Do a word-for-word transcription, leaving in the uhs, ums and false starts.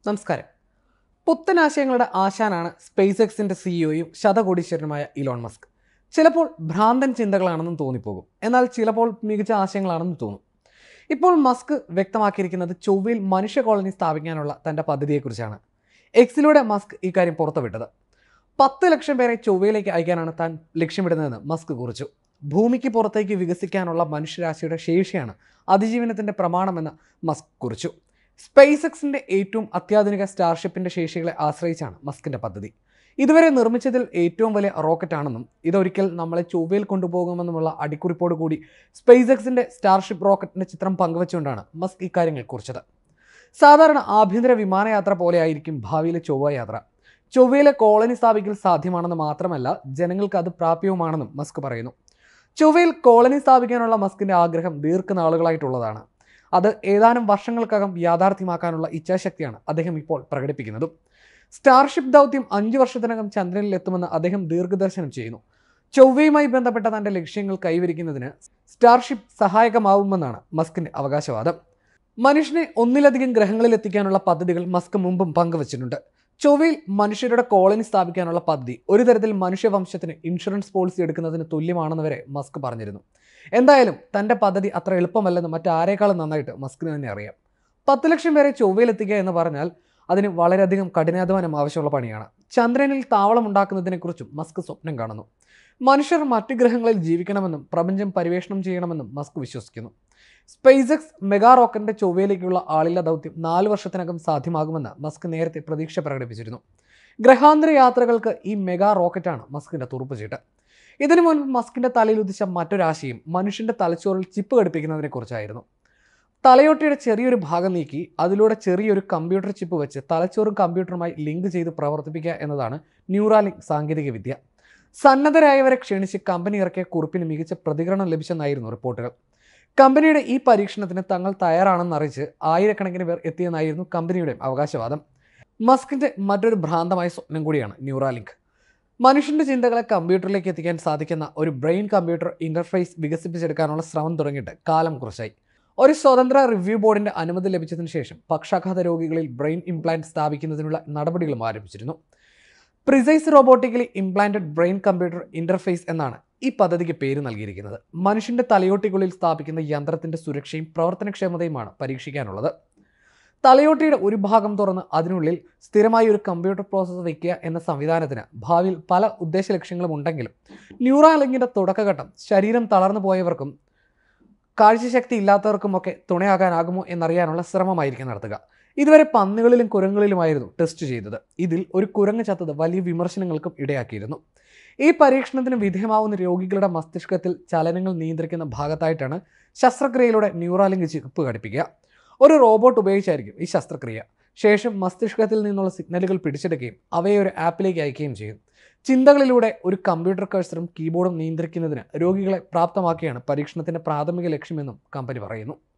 നമസ്കാരം. പുത്തനാശയങ്ങളുടെ ആശാനാണ് സ്പേസ് എക്സിൻ്റെ സിഇഒയും ശതകോടീശ്വരനുമായ Elon Musk. ചിലപ്പോൾ ഭ്രാന്തൻ ചിന്തകളാണെന്നും തോന്നിപ്പോകും, എന്നാൽ ചിലപ്പോൾ മികച്ച ആശയങ്ങളാണെന്നും തോന്നും. ഇപ്പോൾ മസ്ക് വ്യക്തമാക്കിയിരിക്കുന്നത് ചൊവ്വയിൽ മനുഷ്യ കോളനി സ്ഥാപിക്കാനുള്ള തൻ്റെ പദ്ധതിയെക്കുറിച്ചാണ്. എക്സിലൂടെ മസ്ക് ഇക്കാര്യം പുറത്തുവിട്ടത്. പത്ത് ലക്ഷം പേരെ ചൊവ്വയിലേക്ക് അയക്കാനാണ് താൻ ലക്ഷ്യമിടുന്നതെന്ന് മസ്ക് കുറിച്ചു. ഭൂമിക്ക് പുറത്തേക്ക് വികസിക്കാനുള്ള മനുഷ്യരാശിയുടെ ശേഷിയാണ് അതിജീവനത്തിൻ്റെ പ്രമാണമെന്ന് മസ്ക് കുറിച്ചു. സ്പേസ് എക്സിൻ്റെ ഏറ്റവും അത്യാധുനിക സ്റ്റാർഷിപ്പിൻ്റെ ശേഷികളെ ആശ്രയിച്ചാണ് മസ്കിൻ്റെ പദ്ധതി. ഇതുവരെ നിർമ്മിച്ചതിൽ ഏറ്റവും വലിയ റോക്കറ്റാണെന്നും ഇതൊരിക്കൽ നമ്മളെ ചൊവ്വയിൽ കൊണ്ടുപോകുമെന്നുമുള്ള അടിക്കുറിപ്പോട് കൂടി സ്പേസ് എക്സിൻ്റെ സ്റ്റാർഷിപ്പ് റോക്കറ്റിൻ്റെ ചിത്രം പങ്കുവച്ചുകൊണ്ടാണ് മസ്ക് ഇക്കാര്യങ്ങൾ കുറിച്ചത്. സാധാരണ ആഭ്യന്തര വിമാനയാത്ര പോലെയായിരിക്കും ഭാവിയിലെ ചൊവ്വ യാത്ര. ചൊവ്വയിലെ കോളനി സ്ഥാപിക്കൽ സാധ്യമാണെന്ന് മാത്രമല്ല, ജനങ്ങൾക്ക് അത് പ്രാപ്യവുമാണെന്നും മസ്ക് പറയുന്നു. ചൊവ്വയിൽ കോളനി സ്ഥാപിക്കാനുള്ള മസ്കിൻ്റെ ആഗ്രഹം ദീർഘനാളുകളായിട്ടുള്ളതാണ്. അത് ഏതാനും വർഷങ്ങൾക്കകം യാഥാർത്ഥ്യമാക്കാനുള്ള ഇച്ഛാശക്തിയാണ് അദ്ദേഹം ഇപ്പോൾ പ്രകടിപ്പിക്കുന്നതും. സ്റ്റാർഷിപ്പ് ദൗത്യം അഞ്ചു വർഷത്തിനകം ചന്ദ്രനിൽ എത്തുമെന്ന് അദ്ദേഹം ദീർഘദർശനം ചെയ്യുന്നു. ചൊവ്വയുമായി ബന്ധപ്പെട്ട തൻ്റെ ലക്ഷ്യങ്ങൾ കൈവരിക്കുന്നതിന് സ്റ്റാർഷിപ്പ് സഹായകമാവുമെന്നാണ് മസ്കിൻ്റെ അവകാശവാദം. മനുഷ്യനെ ഒന്നിലധികം ഗ്രഹങ്ങളിൽ എത്തിക്കാനുള്ള പദ്ധതികൾ മസ്ക് മുമ്പും പങ്കുവച്ചിട്ടുണ്ട്. ചൊവ്വയിൽ മനുഷ്യരുടെ കോളനി സ്ഥാപിക്കാനുള്ള പദ്ധതി ഒരു തരത്തിൽ മനുഷ്യവംശത്തിന് ഇൻഷുറൻസ് പോളിസി എടുക്കുന്നതിന് തുല്യമാണെന്ന് വരെ മസ്ക് പറഞ്ഞിരുന്നു. എന്തായാലും തൻ്റെ പദ്ധതി അത്ര എളുപ്പമല്ലെന്ന് മറ്റാരേക്കാളും നന്നായിട്ട് മസ്കിന് തന്നെ അറിയാം. പത്ത് ലക്ഷം പേരെ ചൊവ്വയിലെത്തിക്കുക എന്ന് പറഞ്ഞാൽ അതിന് വളരെയധികം കഠിനാധ്വാനം ആവശ്യമുള്ള പണിയാണ്. ചന്ദ്രനിൽ താവളം ഉണ്ടാക്കുന്നതിനെക്കുറിച്ചും മസ്ക് സ്വപ്നം കാണുന്നു. മനുഷ്യർ മറ്റ് ഗ്രഹങ്ങളിൽ ജീവിക്കണമെന്നും പ്രപഞ്ചം പര്യവേഷണം ചെയ്യണമെന്നും മസ്ക് വിശ്വസിക്കുന്നു. സ്പേസ് എക്സ് മെഗാ റോക്കറ്റിന്റെ ചൊവ്വയിലേക്കുള്ള ആളില്ലാ ദൗത്യം നാല് വർഷത്തിനകം സാധ്യമാകുമെന്ന് മസ്ക് നേരത്തെ പ്രതീക്ഷ പ്രകടിപ്പിച്ചിരുന്നു. ഗ്രഹാന്തര യാത്രകൾക്ക് ഈ മെഗാ റോക്കറ്റാണ് മസ്കിന്റെ തുറുപ്പുചീട്ട്. ഇതിനു മുൻപ് മസ്കിന്റെ തലയിൽ ഉദിച്ച മറ്റൊരാശയം മനുഷ്യന്റെ തലച്ചോറിൽ ചിപ്പ് ഘടിപ്പിക്കുന്നതിനെ കുറിച്ചായിരുന്നു. തലയോട്ടിയുടെ ചെറിയൊരു ഭാഗം നീക്കി അതിലൂടെ ചെറിയൊരു കമ്പ്യൂട്ടർ ചിപ്പ് വെച്ച് തലച്ചോറും കമ്പ്യൂട്ടറുമായി ലിങ്ക് ചെയ്ത് പ്രവർത്തിപ്പിക്കുക എന്നതാണ് ന്യൂറാലിങ്ക് സാങ്കേതിക വിദ്യ. സന്നദ്ധരായവരെ ക്ഷണിച്ച് കമ്പനി ഇറക്കിയ കുറിപ്പിന് മികച്ച പ്രതികരണം ലഭിച്ചെന്നായിരുന്നു റിപ്പോർട്ടുകൾ. കമ്പനിയുടെ ഈ പരീക്ഷണത്തിന് തങ്ങൾ തയ്യാറാണെന്ന് അറിയിച്ച് ആയിരക്കണക്കിന് പേർ എത്തിയെന്നായിരുന്നു കമ്പനിയുടെ അവകാശവാദം. മസ്കിന്റെ മറ്റൊരു ഭ്രാന്തമായ സ്വപ്നം കൂടിയാണ് ന്യൂറാലിങ്ക്. മനുഷ്യന്റെ ചിന്തകളെ കമ്പ്യൂട്ടറിലേക്ക് എത്തിക്കാൻ സാധിക്കുന്ന ഒരു ബ്രെയിൻ കമ്പ്യൂട്ടർ ഇന്റർഫേസ് വികസിപ്പിച്ചെടുക്കാനുള്ള ശ്രമം തുടങ്ങിയിട്ട് കാലം കുറച്ചായി. ഒരു സ്വതന്ത്ര റിവ്യൂ ബോർഡിന്റെ അനുമതി ലഭിച്ചതിന് ശേഷം പക്ഷാഘാത രോഗികളിൽ ബ്രെയിൻ ഇംപ്ലാന്റ് സ്ഥാപിക്കുന്നതിനുള്ള നടപടികളും ആരംഭിച്ചിരുന്നു. Precise robotically implanted brain computer interface എന്നാണ് ഈ പദ്ധതിക്ക് പേര് നൽകിയിരിക്കുന്നത്. മനുഷ്യന്റെ തലയോട്ടിക്കുള്ളിൽ സ്ഥാപിക്കുന്ന യന്ത്രത്തിന്റെ സുരക്ഷയും പ്രവർത്തനക്ഷമതയുമാണ് പരീക്ഷിക്കാനുള്ളത്. തലയോട്ടിയുടെ ഒരു ഭാഗം തുറന്ന് അതിനുള്ളിൽ സ്ഥിരമായി ഒരു കമ്പ്യൂട്ടർ പ്രോസസ്സർ വയ്ക്കുക എന്ന സംവിധാനത്തിന് ഭാവിയിൽ പല ഉദ്ദേശ ലക്ഷ്യങ്ങളും ഉണ്ടെങ്കിലും ന്യൂറാലിങ്കിന്റെ തുടക്കഘട്ടം ശരീരം തളർന്നു പോയവർക്കും കാഴ്ചശക്തി ഇല്ലാത്തവർക്കുമൊക്കെ തുണയാകാനാകുമോ എന്നറിയാനുള്ള ശ്രമമായിരിക്കും നടത്തുക. ഇതുവരെ പന്നികളിലും കുരങ്ങുകളിലുമായിരുന്നു ടെസ്റ്റ് ചെയ്തത്. ഇതിൽ ഒരു കുരങ്ങ് ചത്തത് വലിയ വിമർശനങ്ങൾക്കും ഇടയാക്കിയിരുന്നു. ഈ പരീക്ഷണത്തിന് വിധേയമാവുന്ന രോഗികളുടെ മസ്തിഷ്കത്തിൽ ചലനങ്ങൾ നിയന്ത്രിക്കുന്ന ഭാഗത്തായിട്ടാണ് ശസ്ത്രക്രിയയിലൂടെ ന്യൂറാലിങ്ക് ചിപ്പ് ഘടിപ്പിക്കുക. ഒരു റോബോട്ട് ഉപയോഗിച്ചായിരിക്കും ഈ ശസ്ത്രക്രിയ. ശേഷം മസ്തിഷ്കത്തിൽ നിന്നുള്ള സിഗ്നലുകൾ പിടിച്ചെടുക്കുകയും അവയെ ഒരു ആപ്പിലേക്ക് അയക്കുകയും ചെയ്യും. ചിന്തകളിലൂടെ ഒരു കമ്പ്യൂട്ടർ കഴ്സറും കീബോർഡും നിയന്ത്രിക്കുന്നതിന് രോഗികളെ പ്രാപ്തമാക്കിയാണ് പരീക്ഷണത്തിന്റെ പ്രാഥമിക ലക്ഷ്യമെന്നും കമ്പനി പറയുന്നു.